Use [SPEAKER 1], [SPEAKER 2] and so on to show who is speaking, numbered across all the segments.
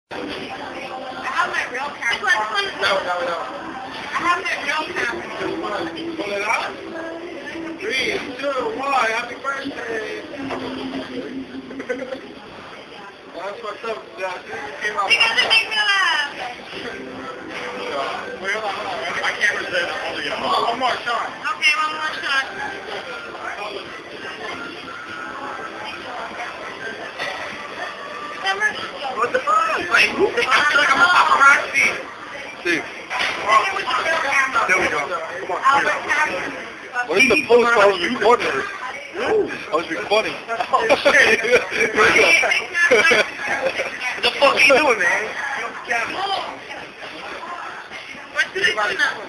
[SPEAKER 1] I have my real camera. No. I have my real camera.
[SPEAKER 2] Pull it out. 3, 2, 1. Happy birthday. That's what's up. Came out.
[SPEAKER 1] You gotta make me laugh.
[SPEAKER 2] Wait, hold on. I can't resist. Hold on, one more shot.
[SPEAKER 1] Okay, one more shot.
[SPEAKER 2] What the fuck? Like, who thinks I feel like I'm a paparazzi?
[SPEAKER 3] See,
[SPEAKER 2] There we go. Come on.
[SPEAKER 3] what is the post? I was recording this. I was recording.
[SPEAKER 2] What the fuck are you doing, man?
[SPEAKER 1] What's the next now?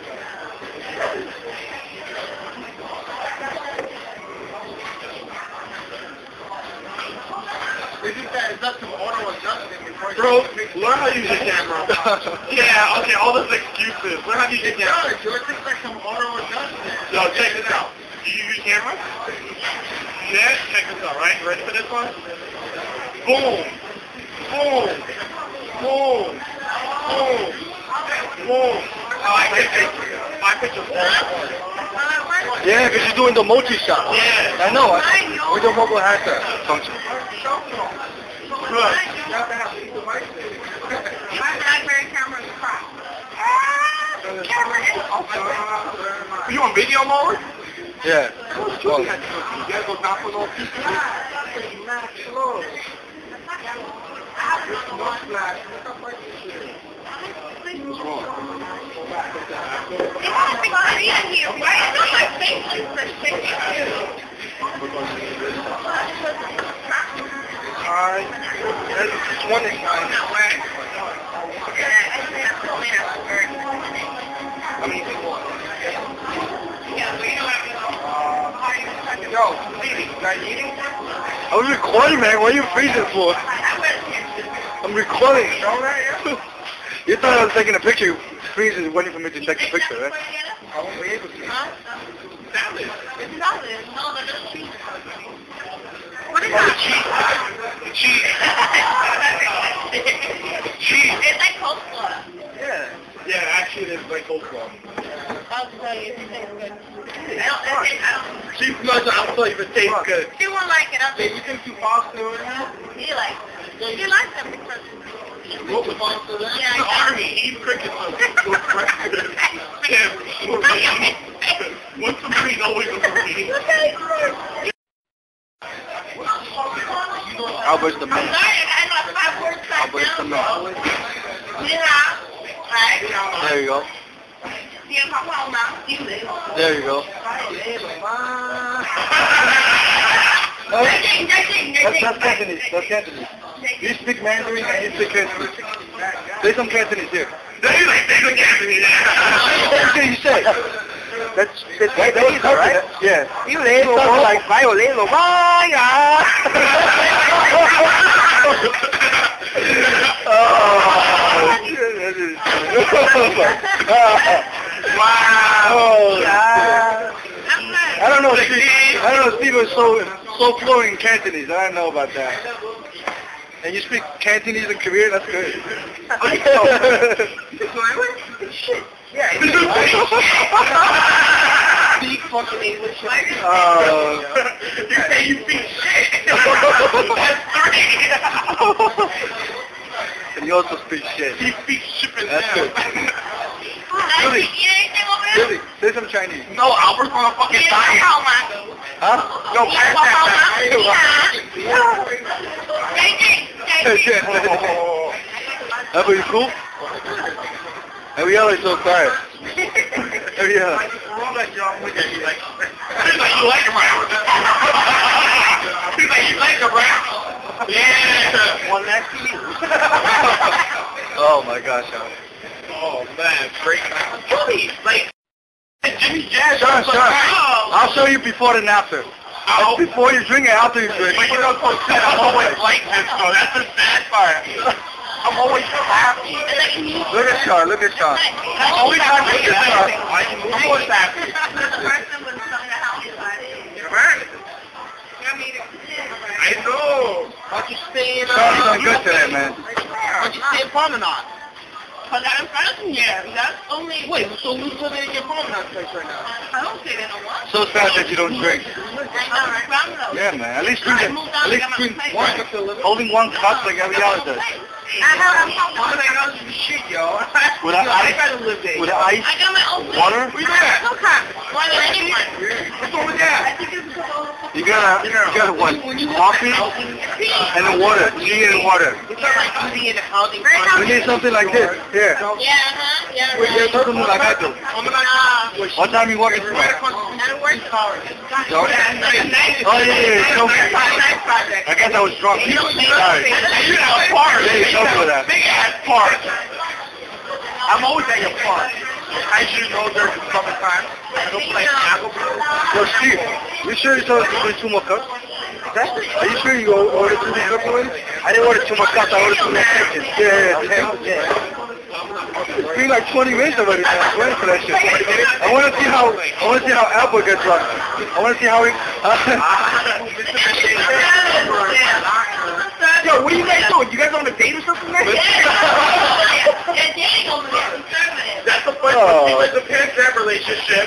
[SPEAKER 2] Is that some auto adjustment before you...
[SPEAKER 3] Bro, learn how to use your camera.
[SPEAKER 2] Yeah, okay, all those excuses. Learn how to use your camera. It looks like some auto adjustment.
[SPEAKER 3] Yo, check this out. Do you use camera? Yeah, check this out, right? Ready for this one? Boom. Boom. Boom. Boom. Boom. I picture yeah, because you're doing the multi-shot. Yeah. I know. With the mobile has that function. Good.
[SPEAKER 1] My BlackBerry camera is crap. Camera is
[SPEAKER 2] You on video mode?
[SPEAKER 3] Yeah.
[SPEAKER 2] Well, you gotta go down for those people. What's wrong?
[SPEAKER 1] It has to go in here, right? I know my face is restricted too.
[SPEAKER 3] Alright. That's one thing.
[SPEAKER 2] Yo, Stevie, you guys eating?
[SPEAKER 3] I was recording, man. What are you freezing for? I'm recording. You thought I was taking a picture. You freezing, waiting for me to take a picture, right?
[SPEAKER 2] I won't be able to. Salad.
[SPEAKER 1] It's salad. No, they're just cheese. What is
[SPEAKER 2] Oh, the
[SPEAKER 1] that?
[SPEAKER 2] cheese. Cheese.
[SPEAKER 1] It's like coleslaw.
[SPEAKER 2] Yeah. Yeah, actually, it's like coleslaw.
[SPEAKER 1] I'll tell you if it tastes good. I don't.
[SPEAKER 2] Cheese nuts, I'll tell you if it tastes good.
[SPEAKER 1] She won't like it. I'll
[SPEAKER 2] Hey, you think you pasta with that?
[SPEAKER 1] He likes it. He likes them because...
[SPEAKER 2] What was pasta with that?
[SPEAKER 1] Yeah,
[SPEAKER 2] The army, eat crickets. What's the green always a green?
[SPEAKER 3] Albert's the
[SPEAKER 1] I'm
[SPEAKER 3] man.
[SPEAKER 1] sorry, I got 5 words back
[SPEAKER 3] Albert's the
[SPEAKER 1] down.
[SPEAKER 3] man.
[SPEAKER 1] Yeah. Right.
[SPEAKER 3] There you go.
[SPEAKER 1] Yeah, my mom now. You live.
[SPEAKER 3] There you go. That's Cantonese. That's Cantonese. You speak Mandarin and you speak Cantonese. Say some Cantonese here. What did you say? That's Cantonese, right? Yeah. You little boy. Like violin. Wow. I don't know. Steve is so fluent in Cantonese. I don't know about that. And you speak Cantonese and Korean. That's good.
[SPEAKER 2] Shit. Yeah. Speak fucking English. You say you speak shit. That's 3.
[SPEAKER 3] And you also speak shit.
[SPEAKER 2] He speaks shit.
[SPEAKER 3] That's good.
[SPEAKER 1] Really? Eat anything over there?
[SPEAKER 3] Really? Say some Chinese.
[SPEAKER 2] No, Albert's on a fucking diet.
[SPEAKER 3] Huh?
[SPEAKER 2] Yo, pass that.
[SPEAKER 3] Albert, you cool? Ariella is so tired. Ariella.
[SPEAKER 2] He's like, you like him, right? He's like, you like him, right? Yeah. One next to you.
[SPEAKER 3] Oh my gosh, Albert.
[SPEAKER 2] Oh man, great. Jimmy, like Jimmy Jazz.
[SPEAKER 3] Sean, I'll show you before and after. That's before you drink and after you drink.
[SPEAKER 2] But you know, so sad, I'm always like this, though. That's the sad part. I'm always so happy.
[SPEAKER 3] Look at Sean, look at Sean.
[SPEAKER 2] I'm always happy. I'm always happy. I know. How you staying
[SPEAKER 3] Sean's done good today, man.
[SPEAKER 2] Why'd you stay in Promenade?
[SPEAKER 1] Because I'm in front of him here. That's only...
[SPEAKER 2] Wait, so who's living in your Promenade place right now?
[SPEAKER 1] I don't say that no more.
[SPEAKER 4] So sad that you don't drink.
[SPEAKER 1] I know, right?
[SPEAKER 4] Yeah, man. At least drink it. At least drink one.
[SPEAKER 2] Holding
[SPEAKER 4] Holding one cup like every other does.
[SPEAKER 1] I'm
[SPEAKER 2] shit, yo.
[SPEAKER 4] With an
[SPEAKER 2] I
[SPEAKER 4] ice.
[SPEAKER 2] gotta live there.
[SPEAKER 4] With an ice.
[SPEAKER 1] I got my own
[SPEAKER 4] Water.
[SPEAKER 2] Where you at?
[SPEAKER 1] Okay. Why did I get one?
[SPEAKER 2] What's over there?
[SPEAKER 4] You gotta what? Coffee and then water. Tea and water.
[SPEAKER 2] It's not like using it in housing.
[SPEAKER 4] We need something like this. Here.
[SPEAKER 1] Yeah, yeah,
[SPEAKER 4] Here's something like I do. What time you working for?
[SPEAKER 1] That'll work.
[SPEAKER 4] Oh yeah. So, I guess I was drunk. Sorry.
[SPEAKER 2] You have a park.
[SPEAKER 4] Yeah, go for that.
[SPEAKER 2] Big ass park. I'm always at your park. I should know during the summertime. I don't play tackle.
[SPEAKER 4] Yo, Steve, you sure you told us to bring 2 more cups? Are you sure you ordered 2 more cups already? I didn't order 2 more cups, I ordered 2 more kitchens. Yeah. It's been like 20 minutes already, man. I'm waiting for that shit. I want to see how Albert gets drunk. I want to see how he...
[SPEAKER 2] Yo, what are you guys doing? You guys on a date or something, man?
[SPEAKER 1] They're dating over there. Conservative.
[SPEAKER 2] That's the first it's a pandemic relationship.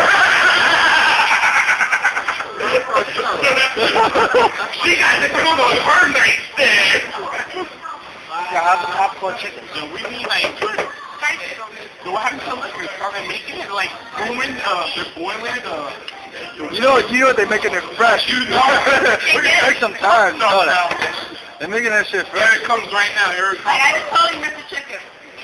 [SPEAKER 2] She got to come on her nightstand.
[SPEAKER 4] I have the popcorn chicken.
[SPEAKER 2] So we need like, so what happens to like we started making it like boiling, they're boiling
[SPEAKER 4] You know they're making it fresh.
[SPEAKER 2] You know.
[SPEAKER 4] It takes some time. No, they're making that shit fresh.
[SPEAKER 2] Here it comes right now. Here it comes.
[SPEAKER 1] I just told you, Mr. Chicken.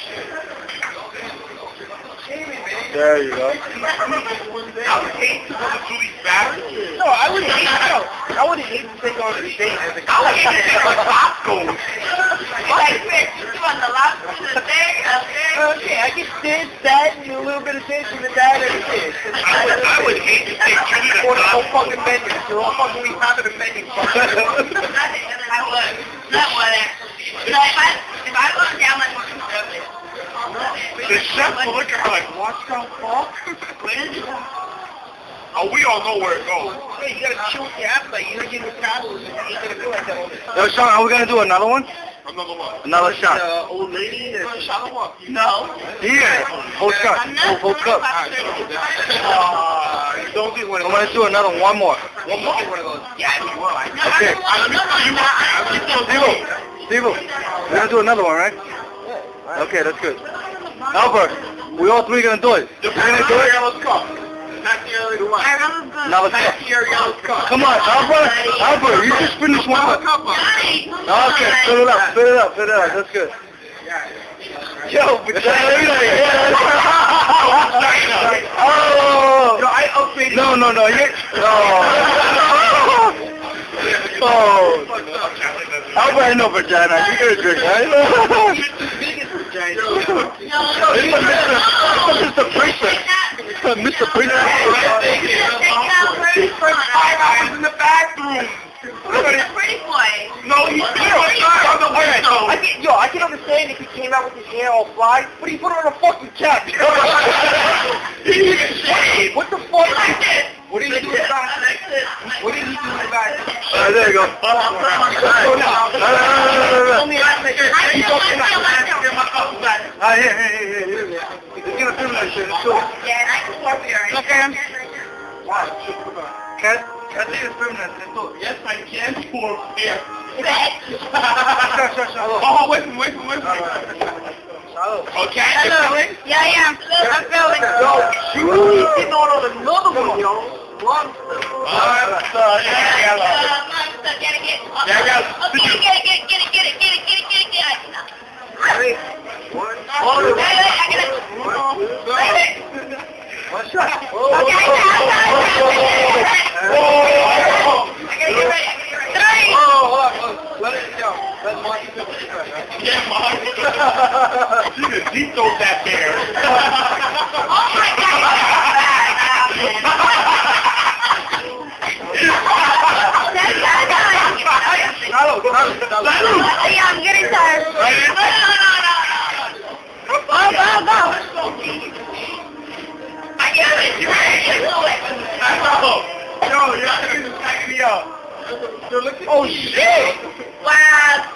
[SPEAKER 4] There you go.
[SPEAKER 2] I would hate to go to Julie's back.
[SPEAKER 3] No, I would hate to take on a date as a
[SPEAKER 2] I would hate to take on Costco.
[SPEAKER 1] Like, you want the lobster thing?
[SPEAKER 3] Okay, I can stand that and a little bit of taste from the dad and the kid.
[SPEAKER 2] I would hate to take Julie to
[SPEAKER 3] Order no
[SPEAKER 2] Costco.
[SPEAKER 3] fucking menus. They're all fucking we have it in menu.
[SPEAKER 1] I would. Not one, actually. No, if I go down, like, more conservative.
[SPEAKER 2] The chef will look at her like, what's that for? Oh, we all know where it goes.
[SPEAKER 3] Hey, you gotta chill with your appetite. You're gonna get with calories and you ain't gonna feel like that all the time.
[SPEAKER 4] Yo, Sean, are we gonna do another one?
[SPEAKER 2] Another one.
[SPEAKER 4] Another shot.
[SPEAKER 3] Old lady that
[SPEAKER 2] Shot of what?
[SPEAKER 1] No.
[SPEAKER 4] Yeah. Whole shot.
[SPEAKER 1] I'm not
[SPEAKER 4] Whole cup.
[SPEAKER 2] Don't get one
[SPEAKER 4] I'm
[SPEAKER 2] of those.
[SPEAKER 4] gonna do another one more.
[SPEAKER 2] One more. One of those. Yeah, you will. I know.
[SPEAKER 4] Okay. Steve, we're gonna do another one, right? Okay, that's good. Albert, we all 3 gonna do it.
[SPEAKER 2] The
[SPEAKER 4] We're gonna do it.
[SPEAKER 2] yellow cup. Not the other one.
[SPEAKER 1] I remember good.
[SPEAKER 4] Another cup.
[SPEAKER 2] Not the yellow cup.
[SPEAKER 4] Come on, Albert, you just finished one
[SPEAKER 2] Yellow
[SPEAKER 4] cup.
[SPEAKER 2] cup.
[SPEAKER 4] Okay, fill it up. That's good. Yo, but oh,
[SPEAKER 2] Yo, I upgraded.
[SPEAKER 4] no, oh, Albert ain't no vagina. You gotta drink, right? Mr. Princess. Mr. Princess.
[SPEAKER 2] I was in the bathroom.
[SPEAKER 1] Pretty boy.
[SPEAKER 2] No, he's still on the window.
[SPEAKER 3] I can understand if he came out with his hair all fly, but he put on a fucking cap.
[SPEAKER 2] He didn't even shave.
[SPEAKER 3] What the fuck?
[SPEAKER 2] What did he do about it? What did he do about it?
[SPEAKER 4] There you go.
[SPEAKER 2] No.
[SPEAKER 3] Only I make it.
[SPEAKER 2] He's talking about
[SPEAKER 4] Here. He's gonna film that shit. It's cool.
[SPEAKER 1] Yeah, and I can work with her.
[SPEAKER 4] Cat, I think it's film that shit. It's cool.
[SPEAKER 2] Yes, I can pour beer.
[SPEAKER 4] Sure.
[SPEAKER 2] Oh, wait. Okay.
[SPEAKER 1] Hello. Yeah, I'm filming.
[SPEAKER 3] He's getting on another one, yo. Monster.
[SPEAKER 4] One shot.
[SPEAKER 3] Let it go. Let Monty do it.
[SPEAKER 2] Yeah, Mom. You can deep throat that bear.
[SPEAKER 1] Yeah, I'm getting tired. No. Go. I get it.
[SPEAKER 2] Yo, you're not going to pack me up.
[SPEAKER 3] Oh shit!
[SPEAKER 1] Wow.